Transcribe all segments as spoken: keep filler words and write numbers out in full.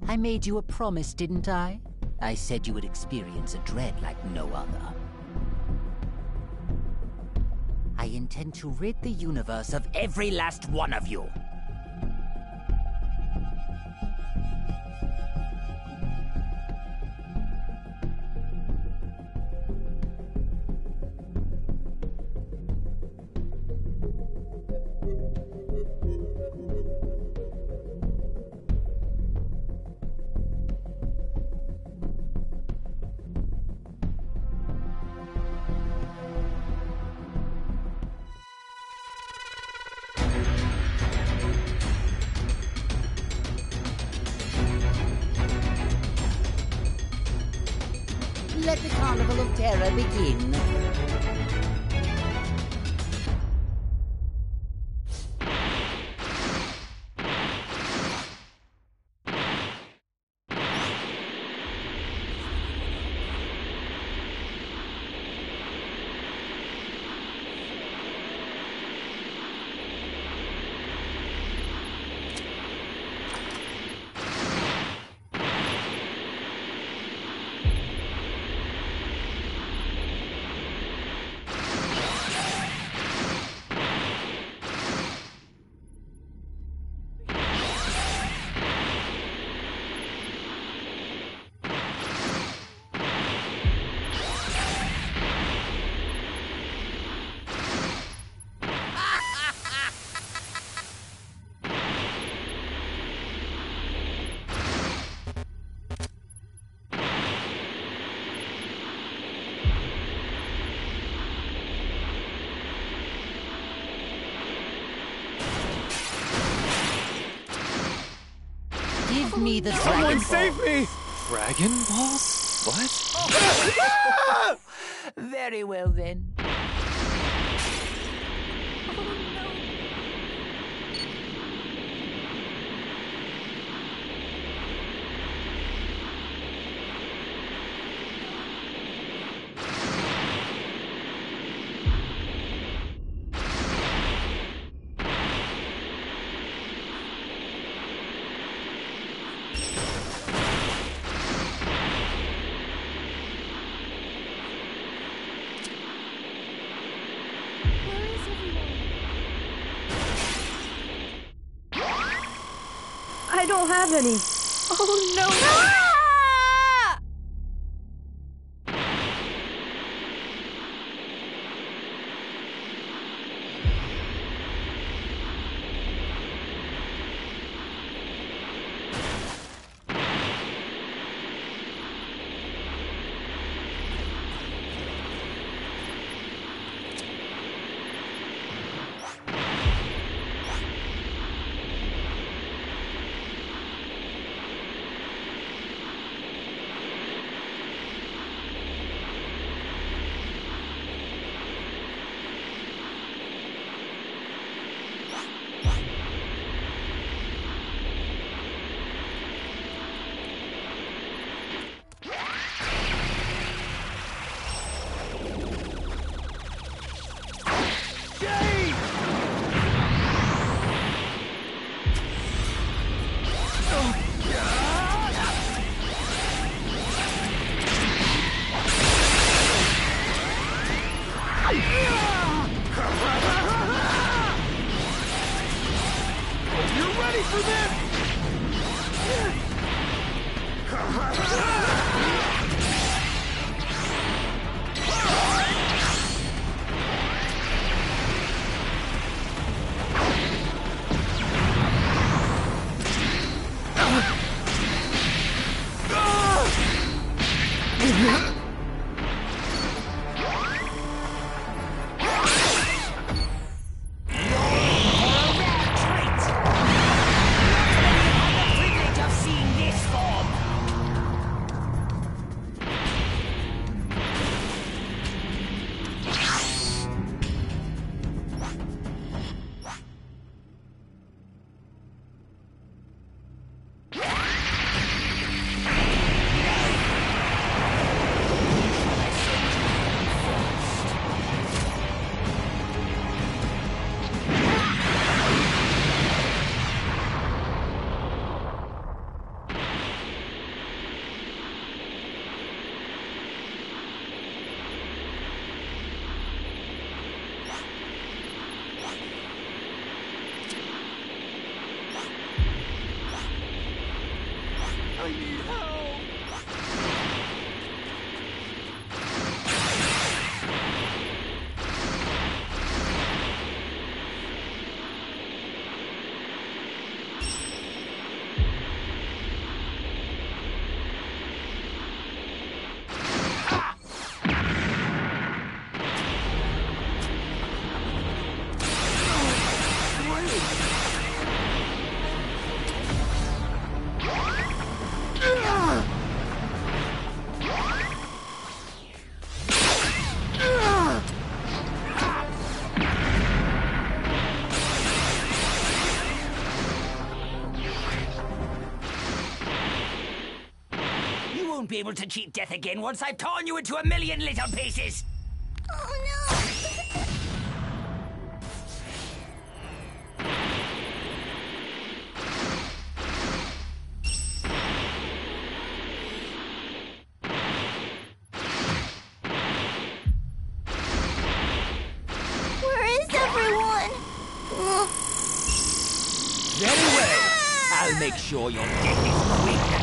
I made you a promise, didn't I? I said you would experience a dread like no other. I intend to rid the universe of every last one of you. Let the Carnival of Terror begin. Give me the Dragon Someone Ball. save me! Dragon Balls? What? Oh. Very well then. I don't have any. Oh no! Ah! won't be able to cheat death again once I've torn you into a million little pieces! Oh no! Very well. I'll make sure your death is quick.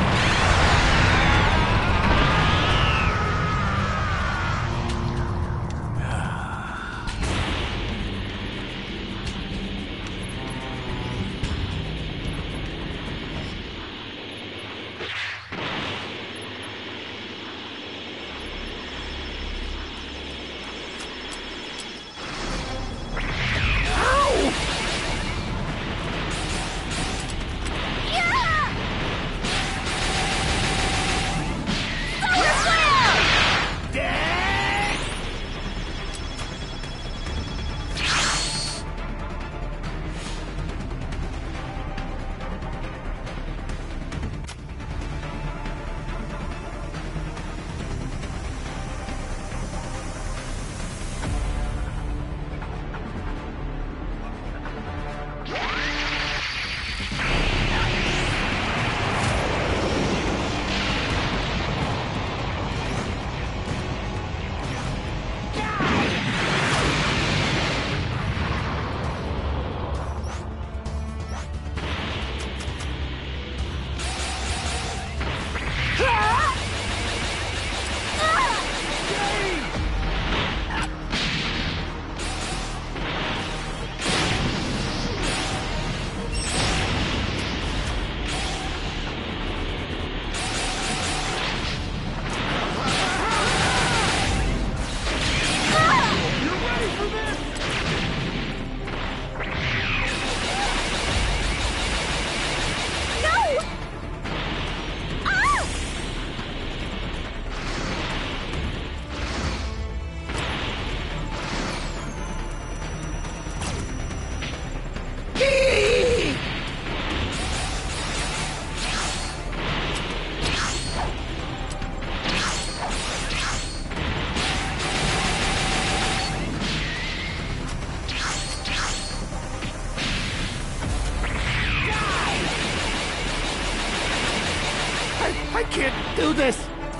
I can't do this!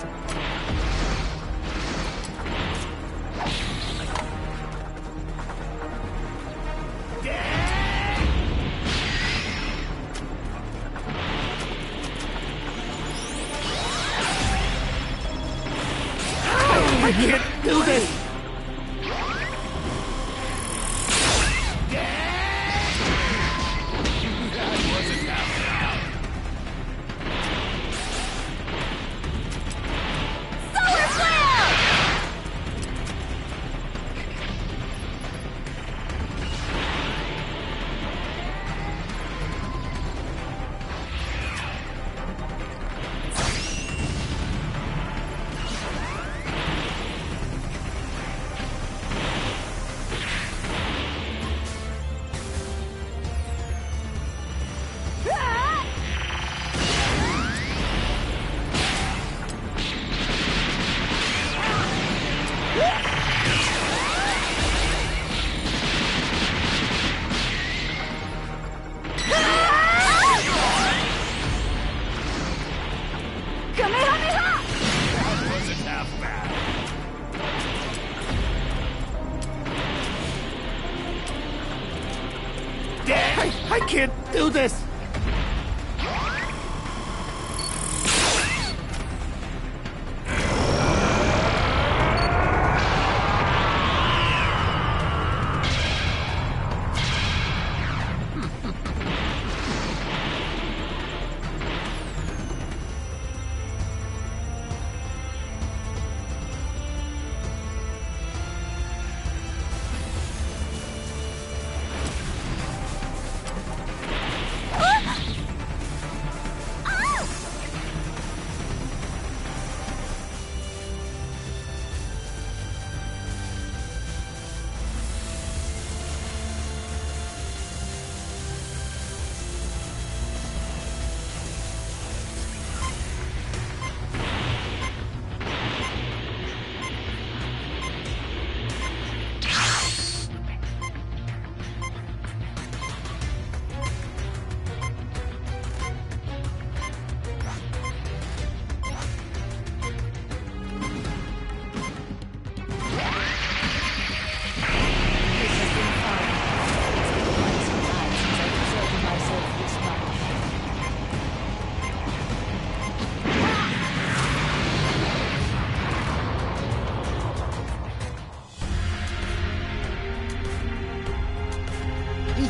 I can't do this! I, I can't do this!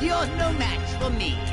You're no match for me.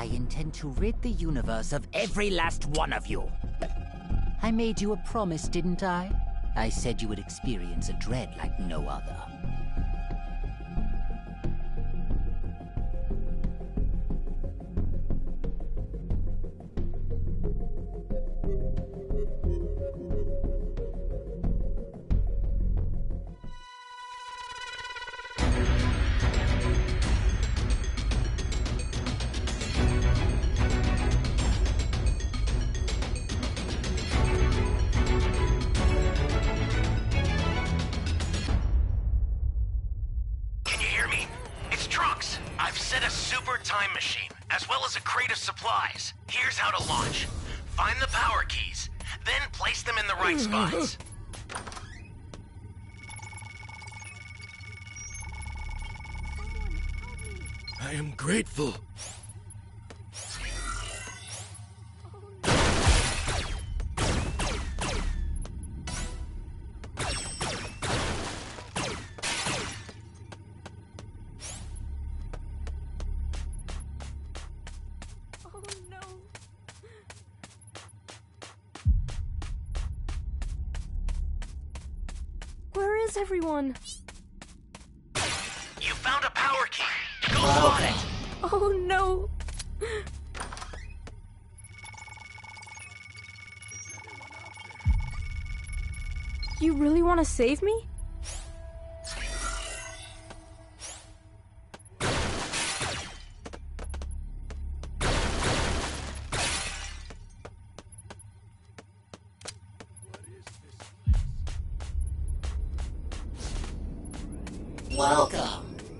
I intend to rid the universe of Every last one of you. I made you a promise, didn't I? I said you would experience a dread like no other. Time machine, as well as a crate of supplies. Here's how to launch. Find the power keys, then place them in the right spots. I am grateful. Where is everyone? You found a power key. Go find it. Oh no! You really want to save me? Welcome.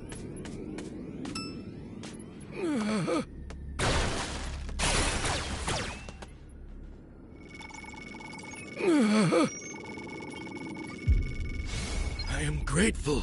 I am grateful.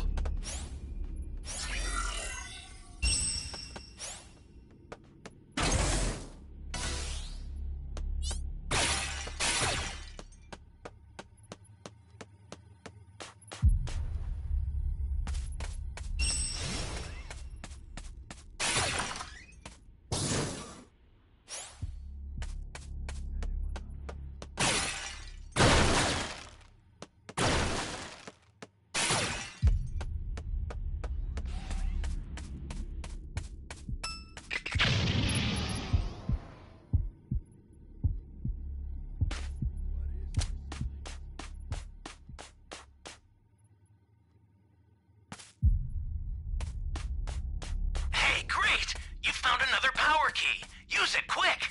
Great! You found another power key. Use it quick!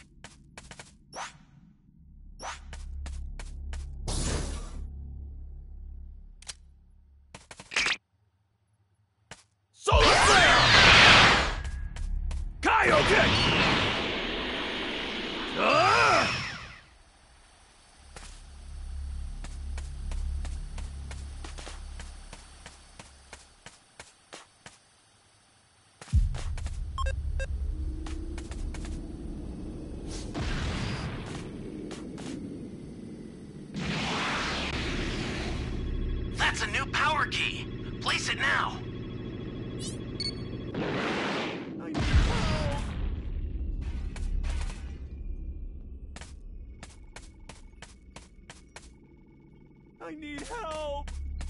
Solar Flare! Kaioken! Ah! That's a new power key. Place it now. I need help!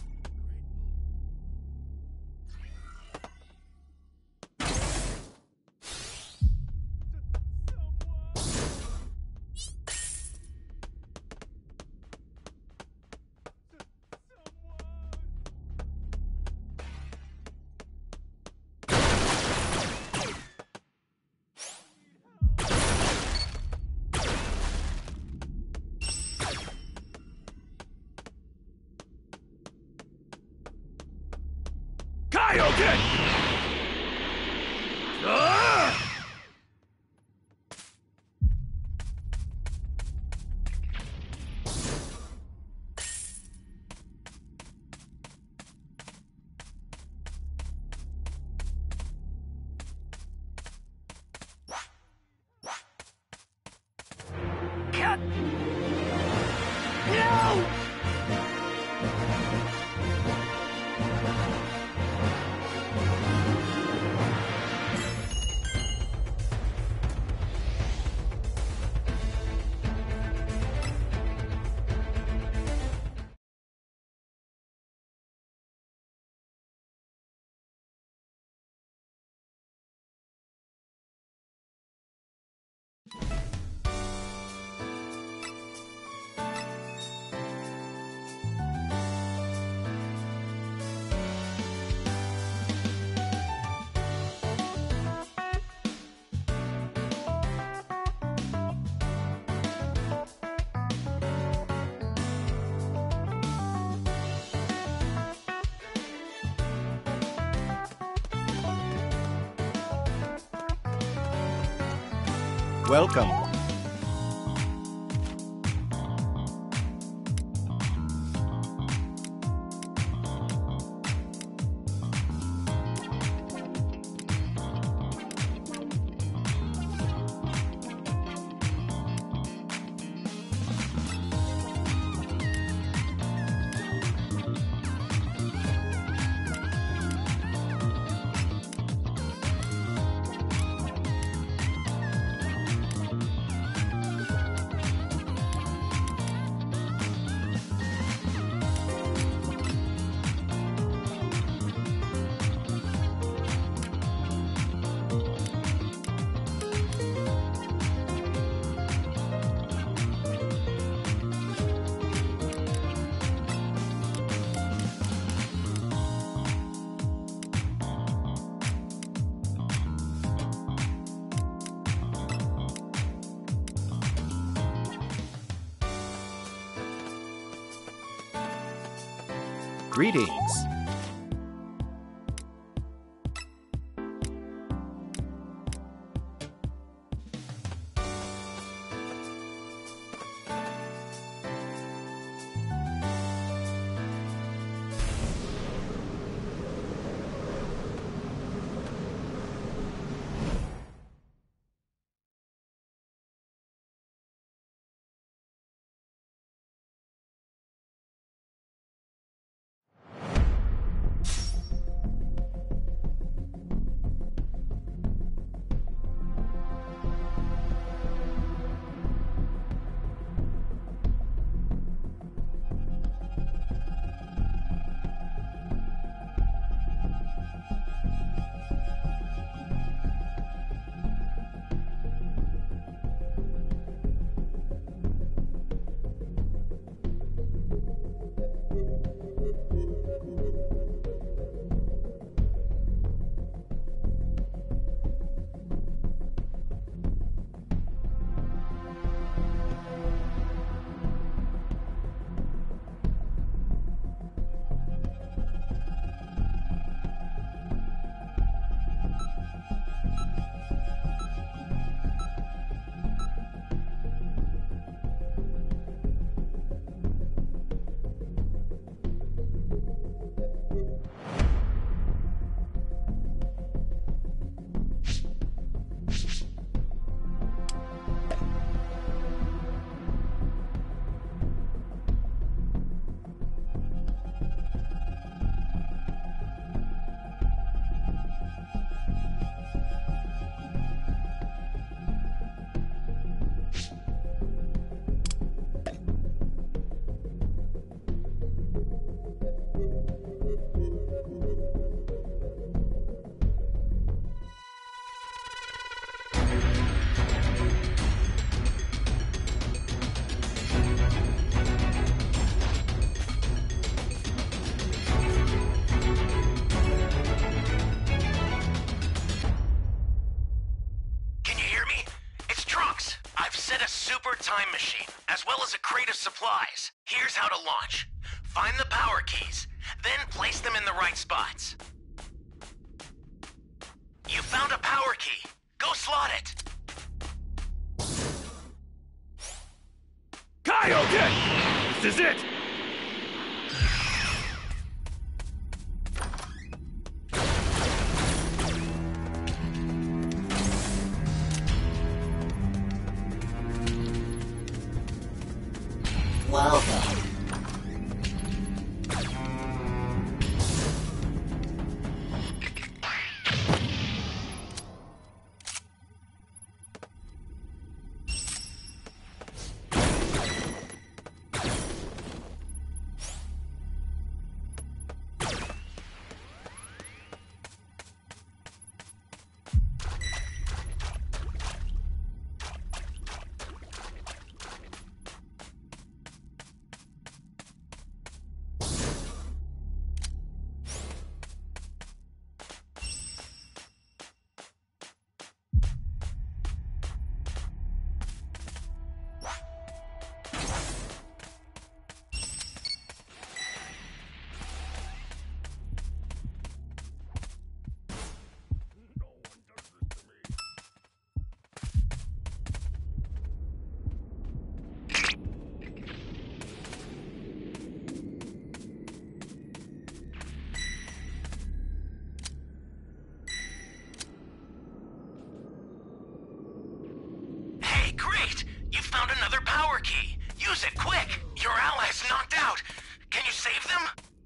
Kaioken! Ah! Cut! No! Welcome. Greetings. time machine, as well as a crate of supplies. Here's how to launch. Find the power keys, then place them in the right spots. You found a power key. Go slot it. Kaioken! This is it! Welcome. Great! You found another power key. Use it, quick! Your ally's knocked out. Can you save them?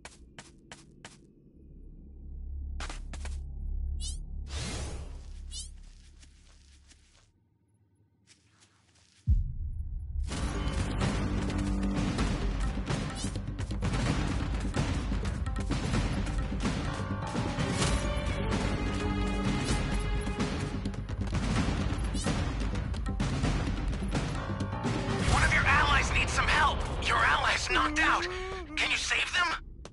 Knocked out. Can you save them?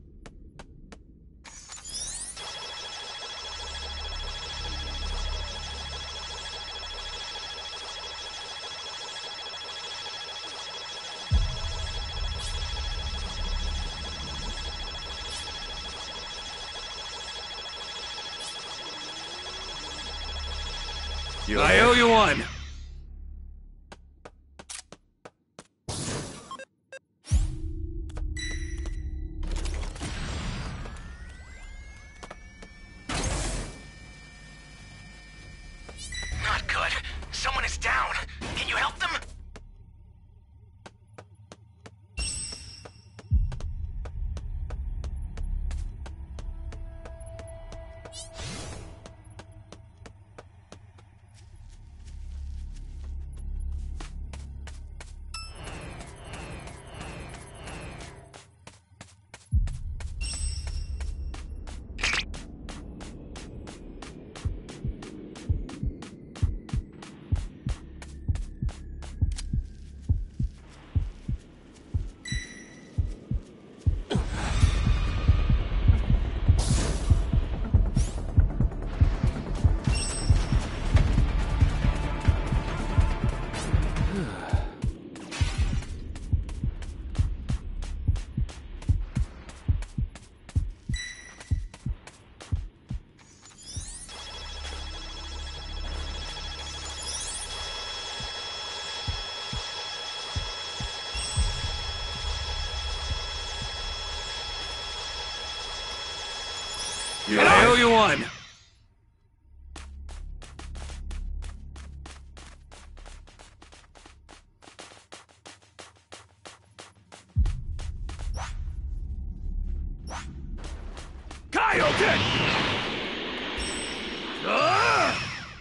I owe you one. I owe you one. Kaioken! Ah!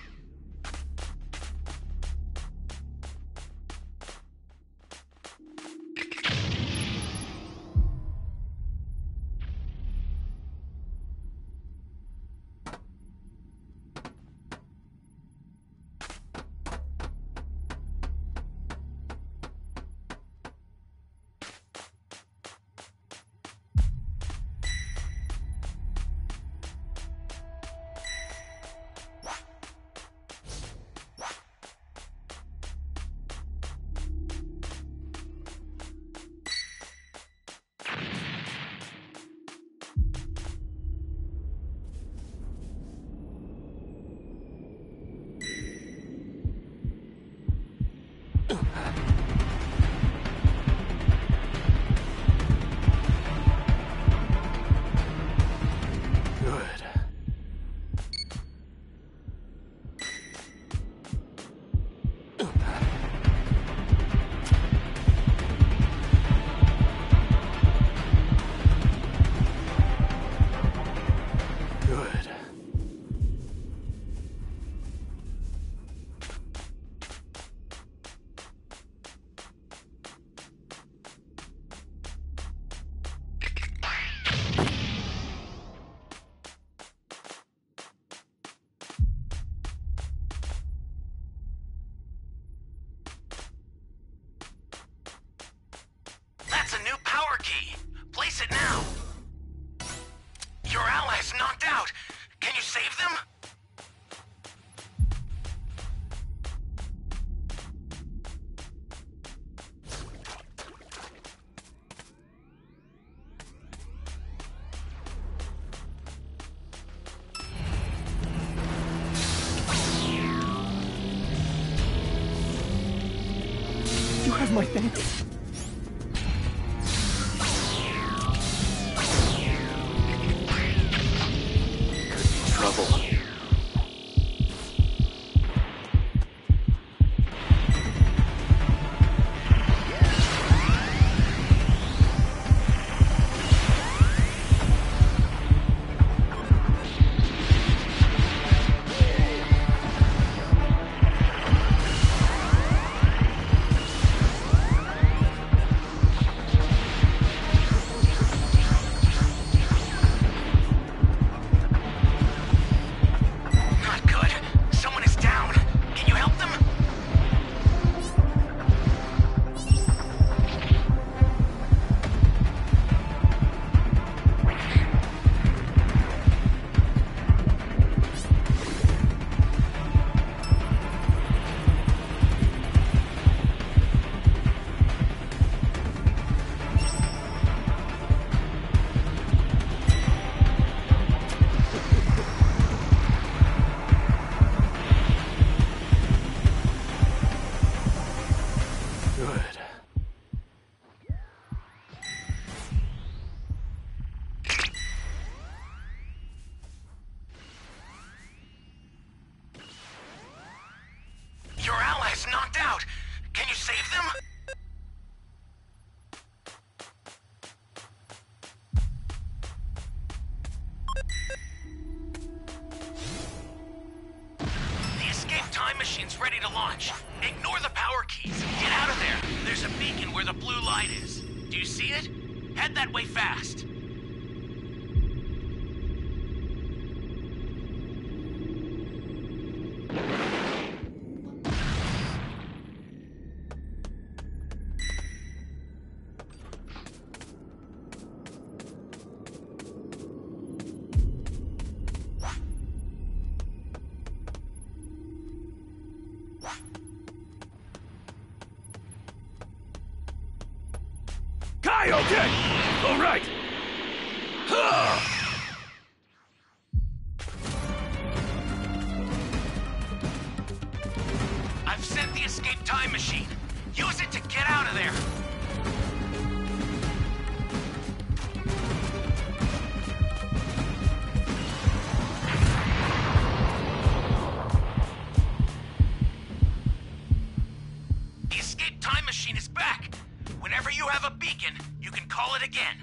That's a new power key. Place it now. Your ally's knocked out. Can you save them? You have my thanks. Trouble. save them? The escape time machine's ready to launch. Ignore the power keys. Get out of there. There's a beacon where the blue light is. Do you see it? Head that way fast. Kaioken! All right! I've sent the escape time machine. Use it to get out of there. The escape time machine is back. Whenever you have a beacon, you can call it again.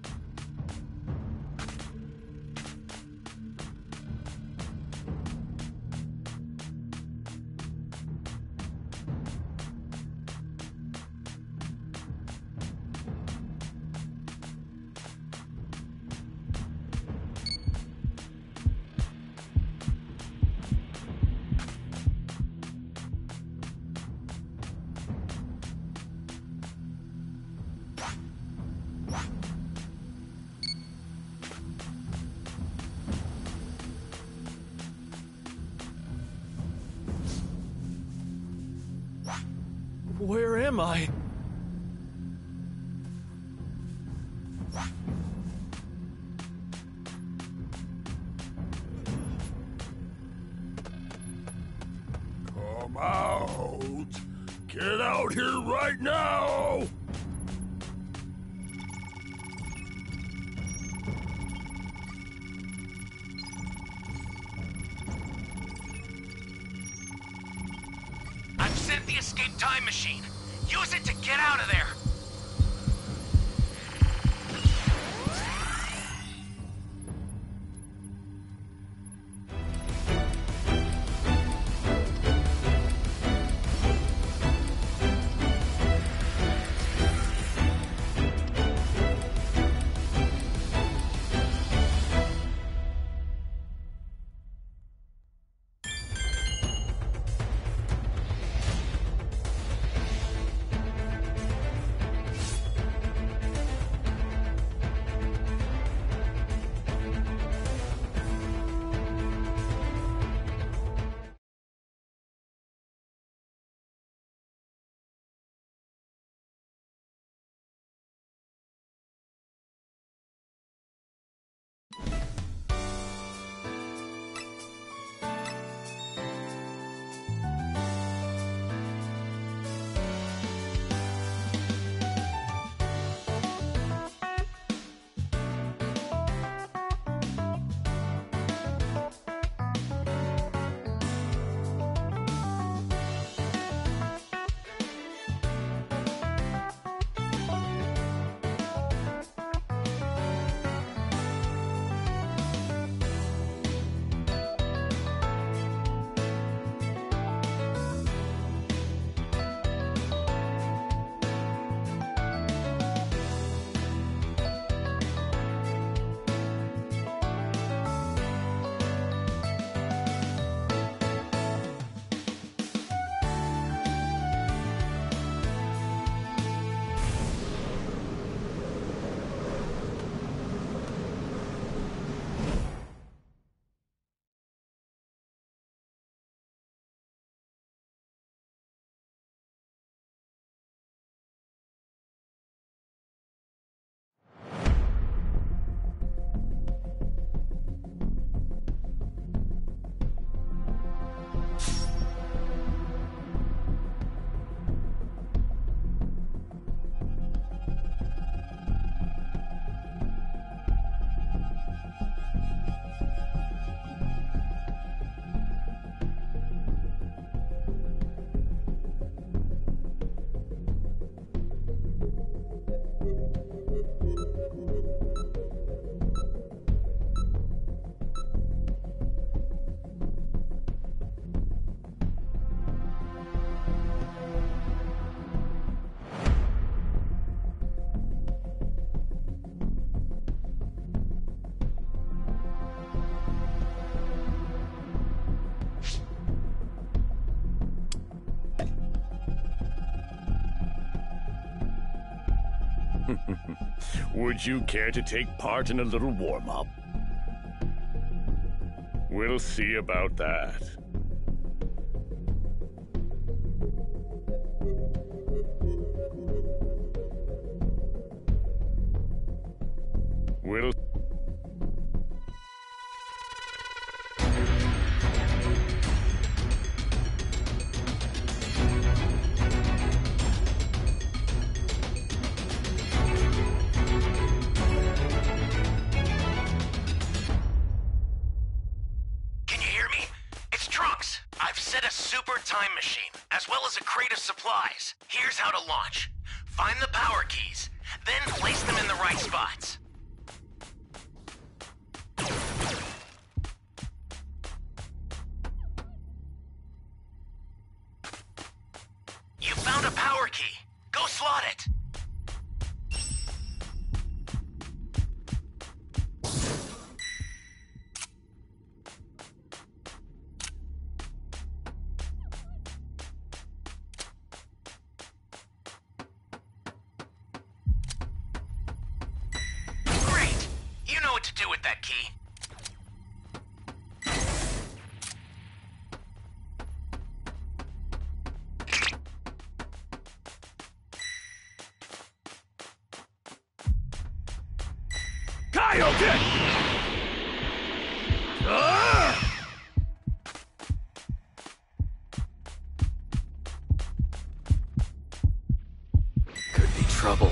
Where am I? Come out! Get out here right now! I've sent the escape time machine. Use it to get out of there. Would you care to take part in a little warm-up? We'll see about that. We'll... Can you hear me? It's Trunks. I've set a super time machine, as well as a crate of supplies. Here's how to launch. Find the power keys, then place them in the right spots. You found a power key. Go slot it. Great. You know what to do with that key. Kaioken! Ah! Could be trouble.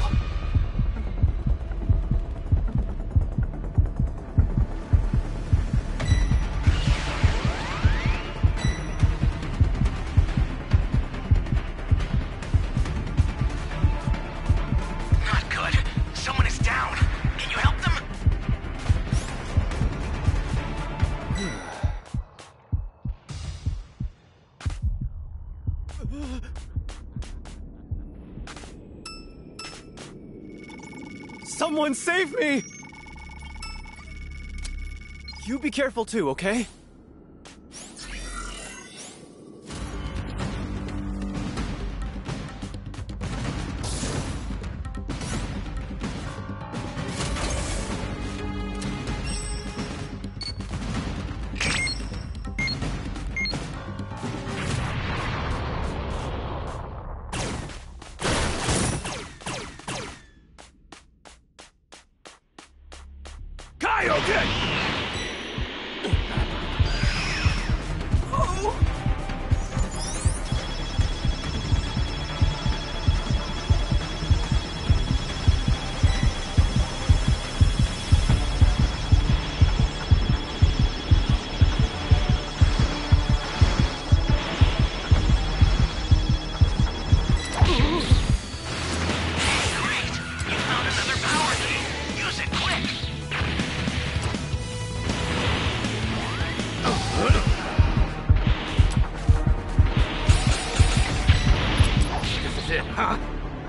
Not good. Someone is down. Can you help them? Someone save me! You be careful too, okay? Kaioken! Great! You found another power key. Use it quick. This is it, huh?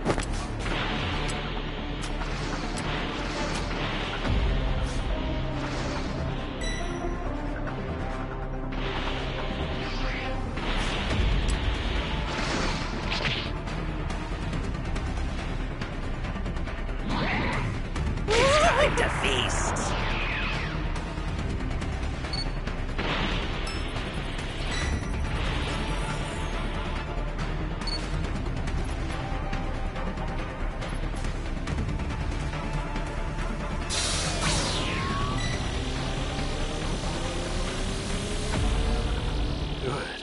Time to feast! Good.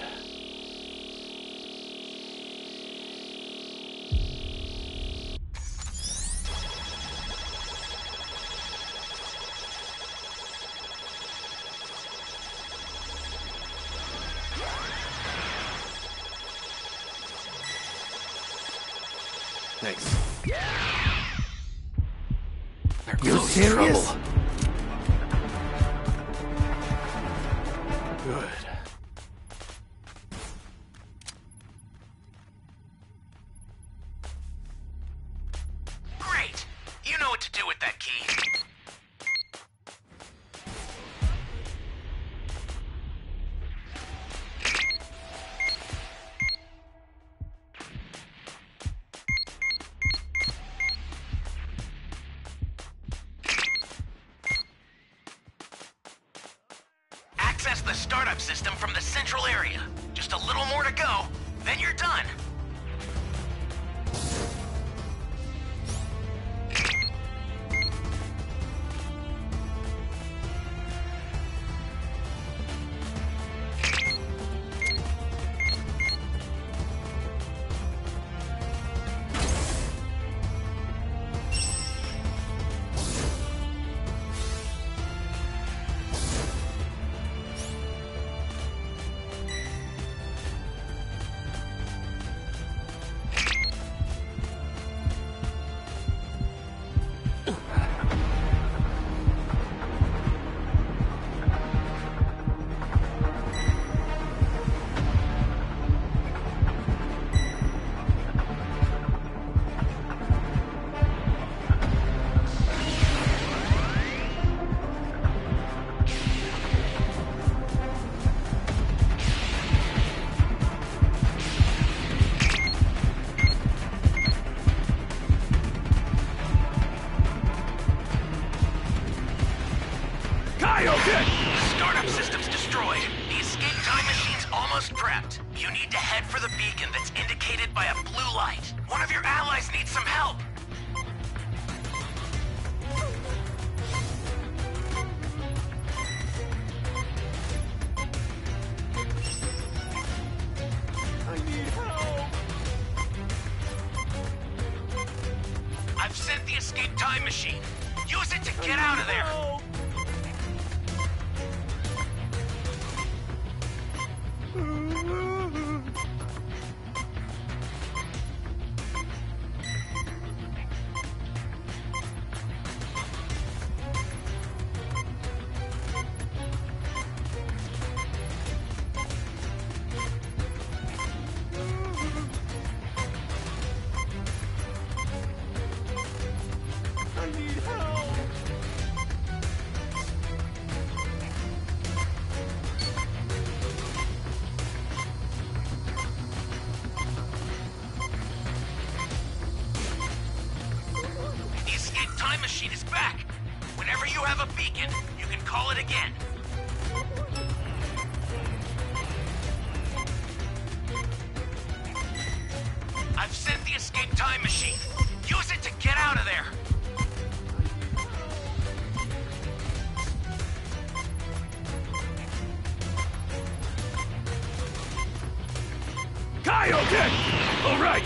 Thanks. There You goes serious? trouble. Good. Great! You know what to do with that key. trap system from the central area. Just a little more to go, then you're done. Startup system's destroyed. The escape time machine's almost prepped. You need to head for the beacon that's indicated by a blue light. One of your allies needs some help. I need help! I've sent the escape time machine. Use it to get out of there. Help! I need help! The escape time machine is back. Whenever you have a beacon, you can call it again. I've sent the escape time machine. Use it to get out of there. Kaioken! All right!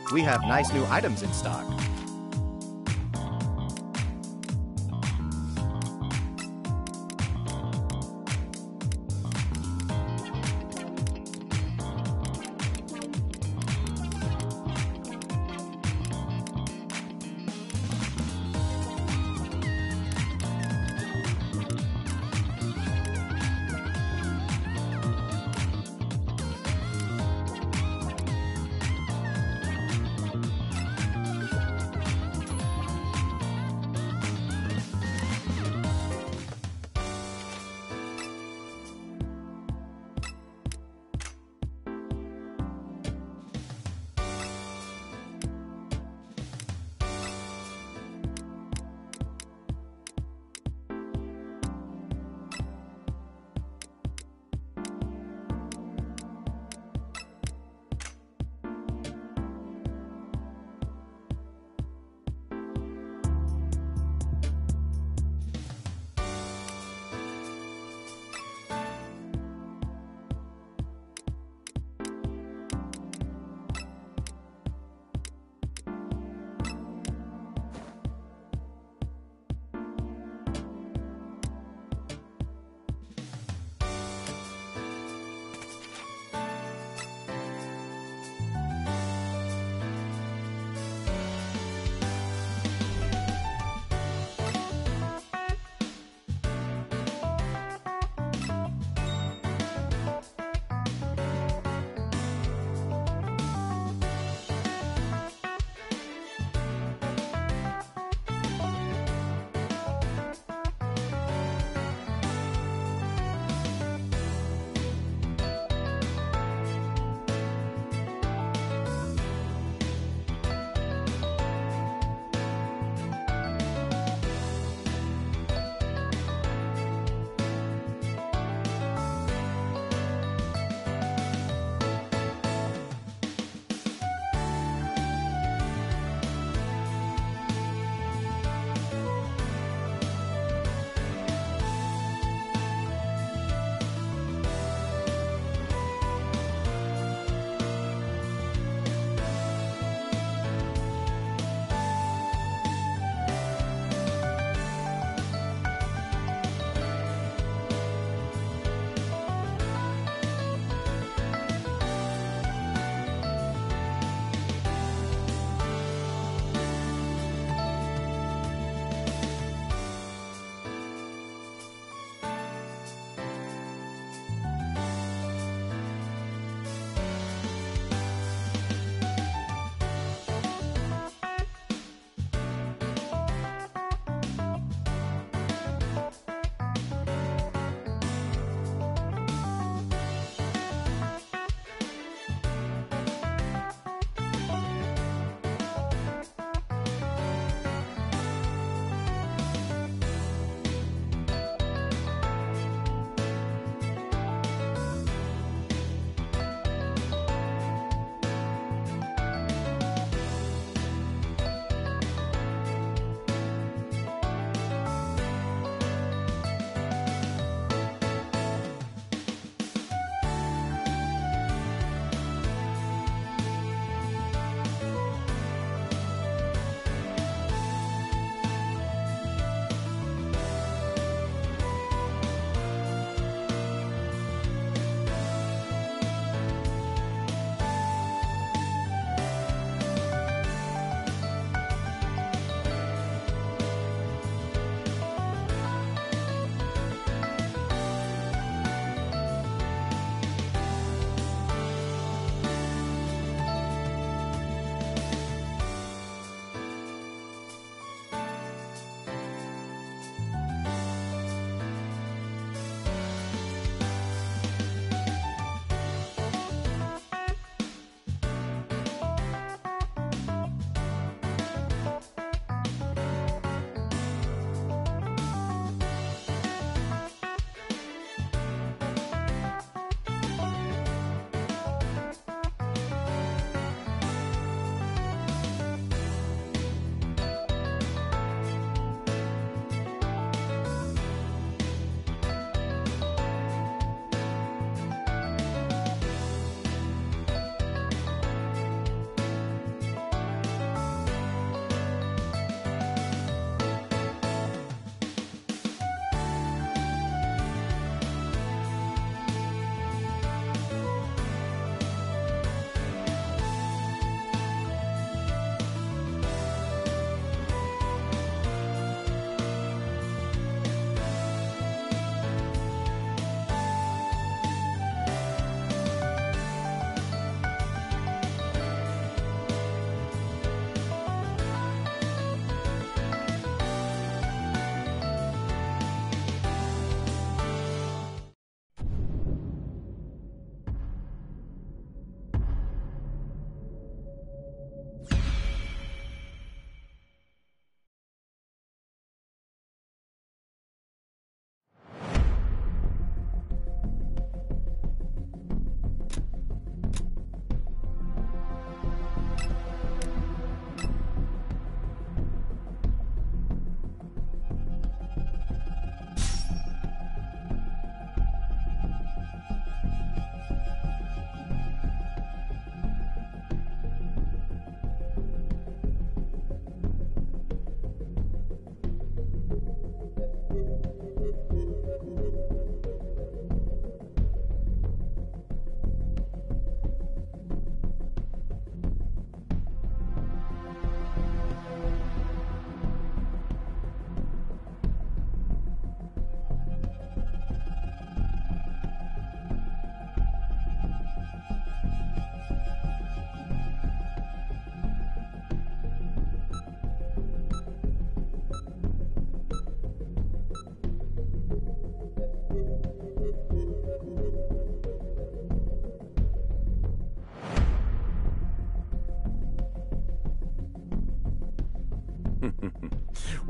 We have nice new items in stock.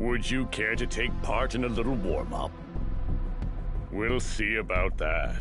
Would you care to take part in a little warm-up? We'll see about that.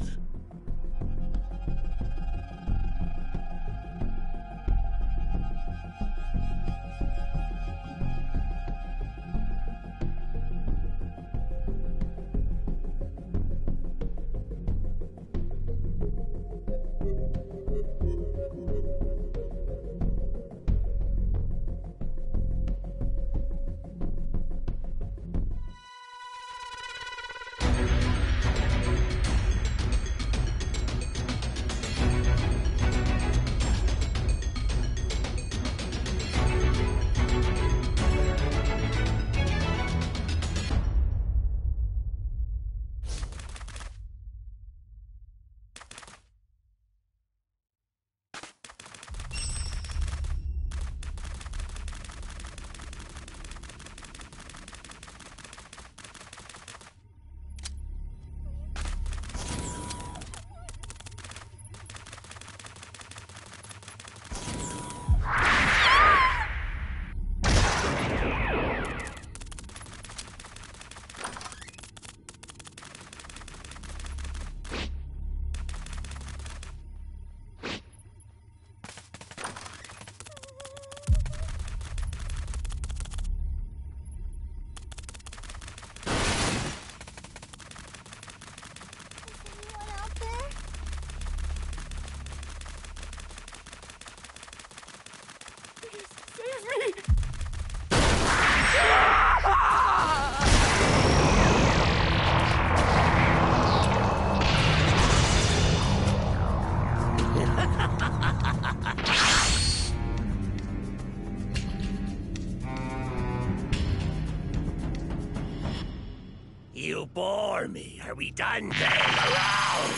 You bore me. Are we done playing around?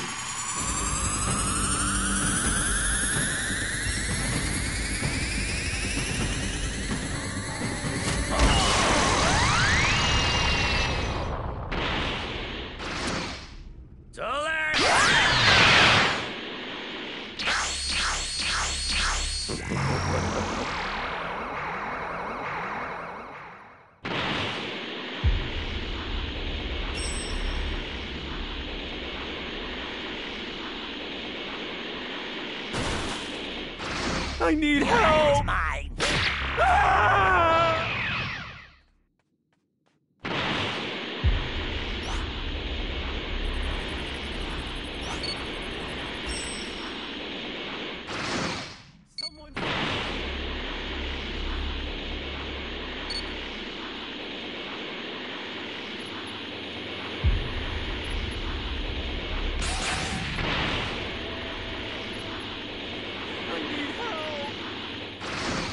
I need help! It's mine. Ah! Someone... I need help!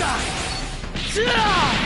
time! Yeah!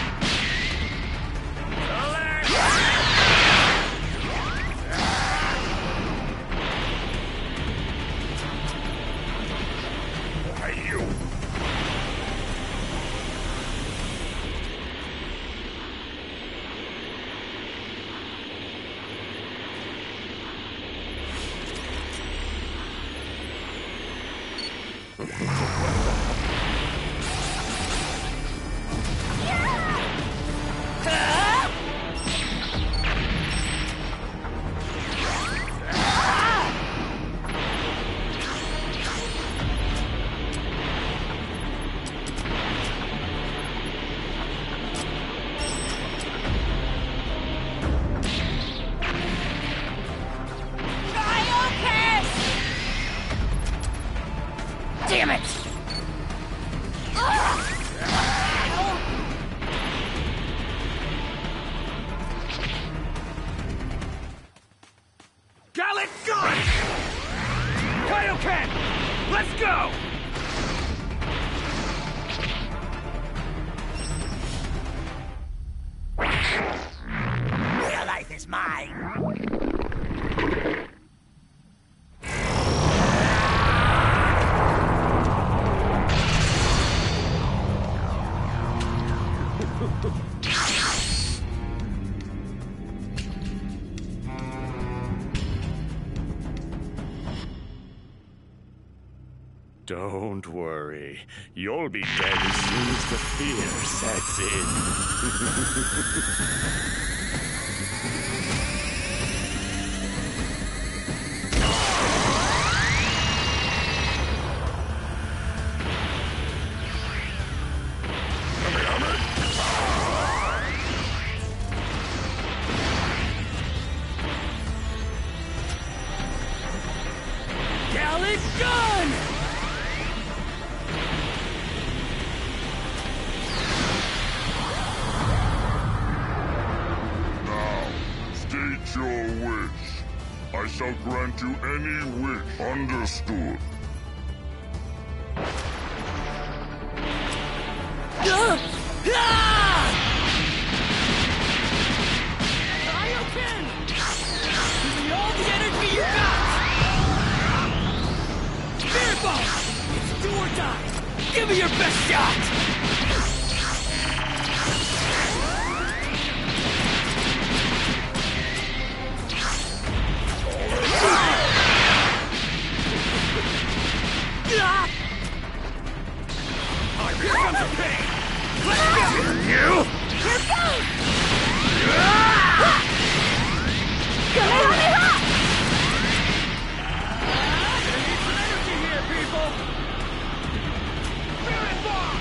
Damn it! Gallic gun! Kaioken! Let's go! Your life is mine! Don't worry. You'll be dead as soon as the fear sets in. Gallic gun! State your wish. I shall grant you any wish. Understood. Kaioken! Give me all the energy you got! Spirit Bomb! It's do or die! Give me your best shot! Alright, here comes the pain! Let's go! You! Here goes! Kamehameha! Gonna need some energy here, people! Spirit Bomb!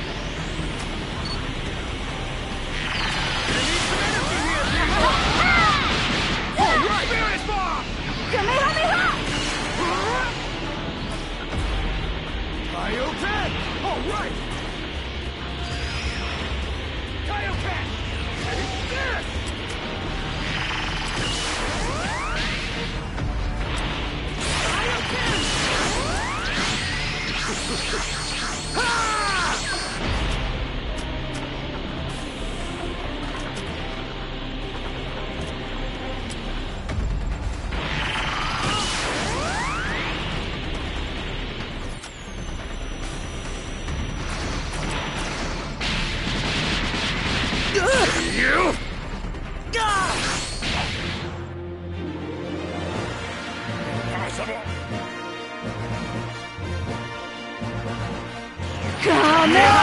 Gonna need some energy here, people! Alright! Spirit Bomb! Kamehameha! Kaioken! Alright! Kaioken! Ready? This! Kaioken! Ha! You! Kamehameha!